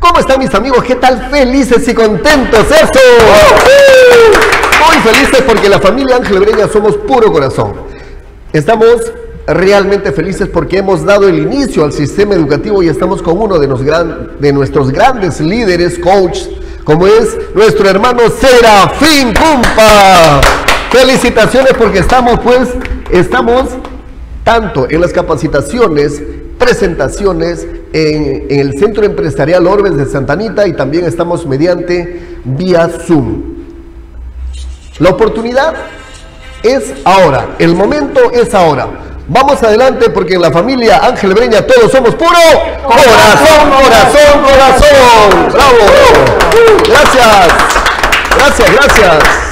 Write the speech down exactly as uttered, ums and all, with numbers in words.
¿Cómo están mis amigos? ¿Qué tal? Felices y contentos, eso. Muy felices porque la familia Ángel Breña somos puro corazón. Estamos realmente felices porque hemos dado el inicio al sistema educativo y estamos con uno de, los gran, de nuestros grandes líderes, coach, como es nuestro hermano Serafín Cumpa. Felicitaciones porque estamos pues, estamos tanto en las capacitaciones, presentaciones en, en el Centro Empresarial Orbes de Santa Anita y también estamos mediante vía Zoom. La oportunidad es ahora, el momento es ahora. Vamos adelante porque en la familia Ángel Breña todos somos puro corazón, corazón, corazón. ¡Bravo! Gracias, gracias, gracias.